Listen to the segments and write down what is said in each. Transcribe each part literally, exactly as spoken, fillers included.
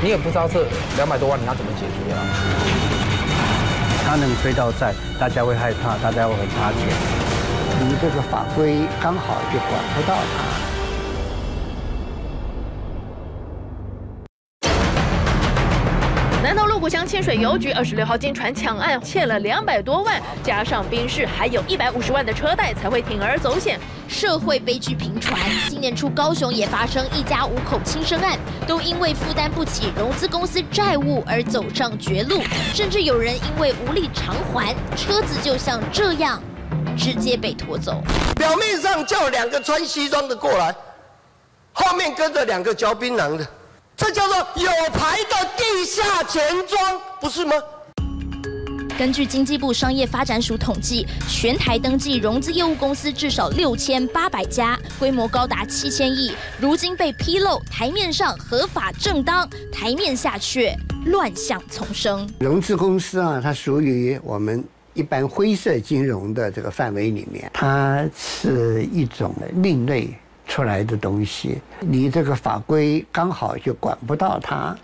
你也不知道这两百多万你要怎么解决啊。 他能追到债，大家会害怕，大家会差钱。 你这个法规刚好就管不到他。 南投鹿谷乡清水邮局二十六号经传抢案，欠了两百多万，加上宾士还有一百五十万的车贷才会铤而走险。 社会悲剧频传，今年初高雄也发生一家五口轻生案，都因为负担不起融资公司债务而走上绝路，甚至有人因为无力偿还，车子就像这样直接被拖走。 表面上叫两个穿西装的过来，后面跟着两个嚼槟榔的。 这叫做有牌的地下钱庄，不是吗？ 根据经济部商业发展署统计，全台登记融资业务公司至少六千八百家，规模高达七千亿。如今被披露，台面上合法正当，台面下却乱象丛生。 融资公司啊，它属于我们一般灰色金融的这个范围里面，它是一种另类。 出来的东西，你这个法规刚好就管不到它。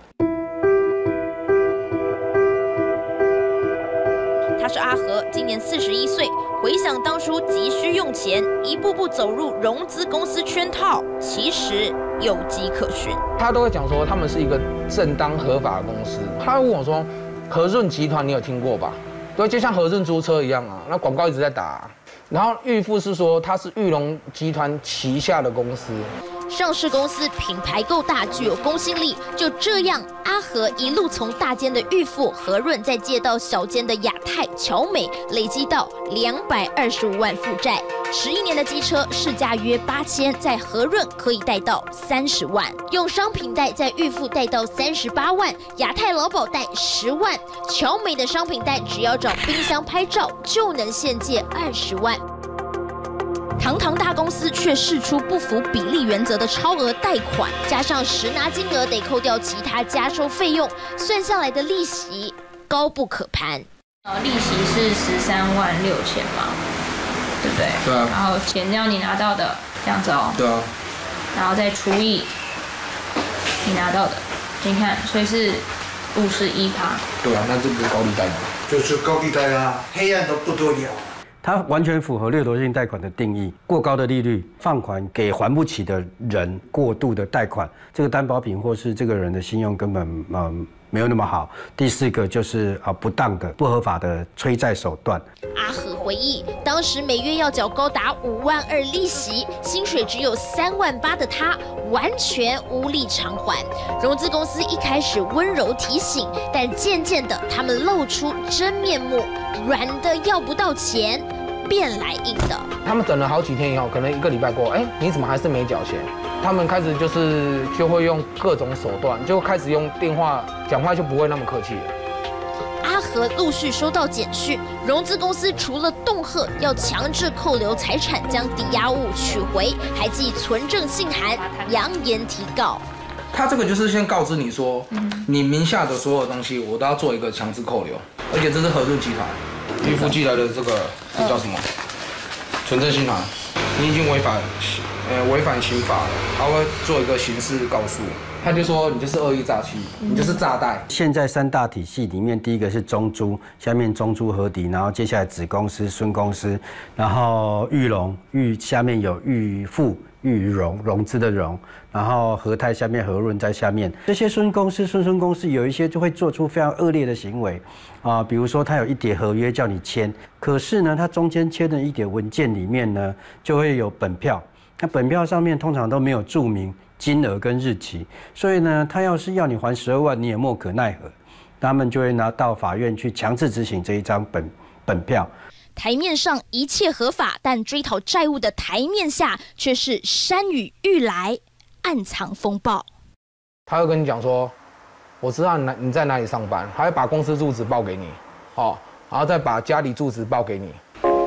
他是阿和，今年四十一岁。回想当初急需用钱，一步步走入融资公司圈套，其实有迹可循。 他都会讲说他们是一个正当合法的公司。他问我说：“和润集团你有听过吧？”对，就像和润租车一样啊，那广告一直在打啊。 然后裕富是说它是裕隆集团旗下的公司， 上市公司品牌够大，具有公信力。就这样，阿和一路从大间的裕富、和润，再借到小间的亚太、侨美，累积到两百二十五万负债。十一年的机车市价约八千，在和润可以贷到三十万，用商品贷在裕富贷到三十八万，亚太劳保贷十万，侨美的商品贷只要找冰箱拍照就能现借二十万。 堂堂大公司却释出不符比例原则的超额贷款，加上实拿金额得扣掉其他加收费用，算下来的利息高不可攀。 呃，利息是十三万六千嘛，对不对？ 对啊。 然后钱要你拿到的这样子哦。 对啊。 然后再除以你拿到的，你看，所以是五十一趴。 对啊，那这不是高利贷吗？ 就是高利贷啊，黑暗的不得了。 它完全符合掠夺性贷款的定义，过高的利率放款给还不起的人，过度的贷款，这个担保品或是这个人的信用根本嗯、呃、没有那么好。第四个就是啊不当的、不合法的催债手段。 阿和回忆，当时每月要缴高达五万二利息，薪水只有三万八的他，完全无力偿还。融资公司一开始温柔提醒，但渐渐的，他们露出真面目，软的要不到钱。 变来硬的， 他们等了好几天以后，可能一个礼拜过，哎，你怎么还是没缴钱？他们开始就是就会用各种手段，就开始用电话讲话就不会那么客气了。 阿和陆续收到简讯，融资公司除了恫吓要强制扣留财产，将抵押物取回，还寄存证信函，扬言提告。 他这个就是先告知你说，你名下的所有东西我都要做一个强制扣留，而且这是和润集团。 裕富寄来的这个这叫什么？存证信函，你已经违反呃违反刑法了，他会做一个刑事告诉，他就说你就是恶意诈欺，你就是诈贷。 现在三大体系里面，第一个是中租，下面中租合抵，然后接下来子公司、孙公司，然后裕隆，裕下面有裕富。 裕融融资的融，然后和泰下面和润在下面，这些孙公司、孙孙公司有一些就会做出非常恶劣的行为啊，比如说他有一叠合约叫你签，可是呢，他中间签的一叠文件里面呢，就会有本票，那本票上面通常都没有注明金额跟日期，所以呢，他要是要你还十二万，你也莫可奈何，他们就会拿到法院去强制执行这一张本本票。 台面上一切合法，但追讨债务的台面下却是山雨欲来，暗藏风暴。 他会跟你讲说，我知道你你在哪里上班，还会把公司住址报给你，哦，然后再把家里住址报给你。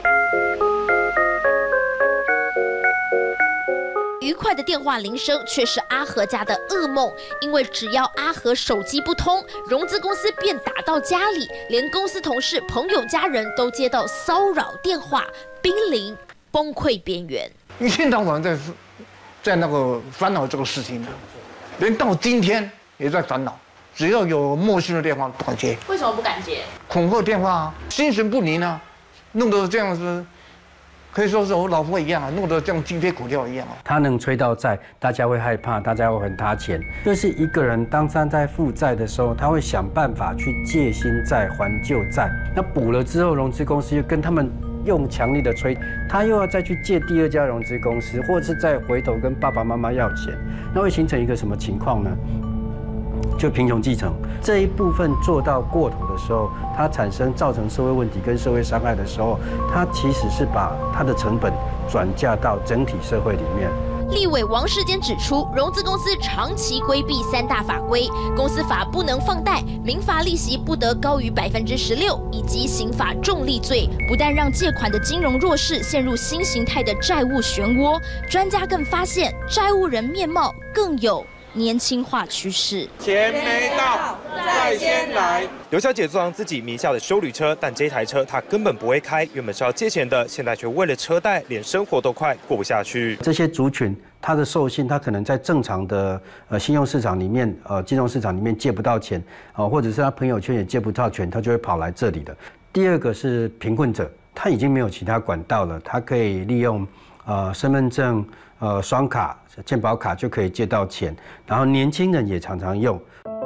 愉快的电话铃声却是阿和家的噩梦，因为只要阿和手机不通，融资公司便打到家里，连公司同事、朋友、家人都接到骚扰电话，濒临崩溃边缘。 一天到晚在在那个烦恼这个事情，连到今天也在烦恼。 只要有陌生的电话不敢接。 为什么不敢接？ 恐吓电话啊，心神不宁啊，弄得这样子，可以说是我老婆一样啊，弄得这样鸡飞狗跳一样啊。 他能催到债，大家会害怕，大家会还他钱。就是一个人当他在负债的时候，他会想办法去借新债还旧债。那补了之后，融资公司又跟他们用强力的催，他又要再去借第二家融资公司，或者是再回头跟爸爸妈妈要钱，那会形成一个什么情况呢？就贫穷继承这一部分做到过头的时候，它产生造成社会问题跟社会伤害的时候，它其实是把它的成本转嫁到整体社会里面。 立委王世坚指出，融资公司长期规避三大法规：公司法不能放贷，民法利息不得高于百分之十六，以及刑法重利罪，不但让借款的金融弱势陷入新形态的债务漩涡，专家更发现债务人面貌更有年轻化趋势。 钱没到，债先来。刘小姐坐上自己名下的休旅车，但这台车她根本不会开，原本是要借钱的，现在却为了车贷，连生活都快过不下去。 这些族群，他的授信，他可能在正常的呃信用市场里面，呃金融市场里面借不到钱，啊、呃，或者是他朋友圈也借不到钱，他就会跑来这里的。第二个是贫困者，他已经没有其他管道了，他可以利用呃身份证、呃双卡、健保卡就可以借到钱，然后年轻人也常常用。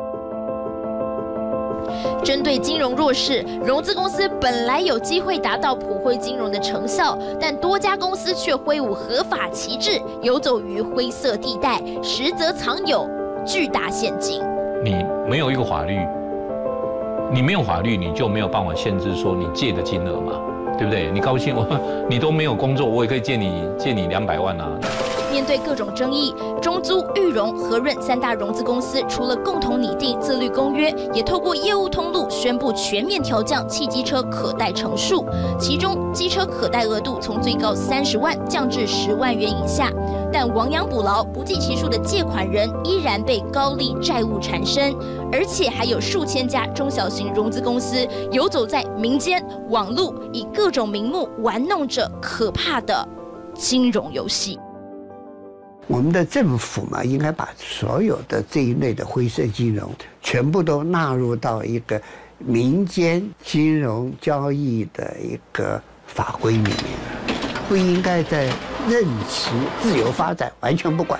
针对金融弱势，融资公司本来有机会达到普惠金融的成效，但多家公司却挥舞合法旗帜，游走于灰色地带，实则藏有巨大陷阱。 你没有一个法律，你没有法律，你就没有办法限制说你借的金额嘛，对不对？你高兴，我你都没有工作，我也可以借你借你两百万啊。 面对各种争议，中租、裕融、和润三大融资公司除了共同拟定自律公约，也透过业务通路宣布全面调降汽机车可贷成数，其中机车可贷额度从最高三十万降至十万元以下。但亡羊补牢，不计其数的借款人依然被高利债务缠身，而且还有数千家中小型融资公司游走在民间、网络，以各种名目玩弄着可怕的金融游戏。 我们的政府嘛，应该把所有的这一类的灰色金融全部都纳入到一个民间金融交易的一个法规里面，不应该在任其自由发展，完全不管。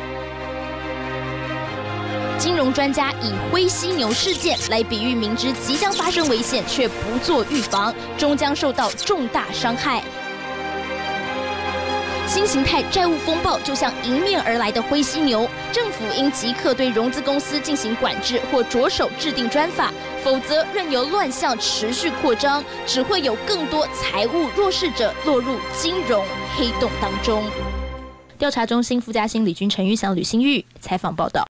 金融专家以灰犀牛事件来比喻明知即将发生危险却不做预防，终将受到重大伤害。新形态债务风暴就像迎面而来的灰犀牛，政府应即刻对融资公司进行管制，或着手制定专法，否则任由乱象持续扩张，只会有更多财务弱势者落入金融黑洞当中。调查中心副嘉兴李君、陈玉祥、吕新玉采访报道。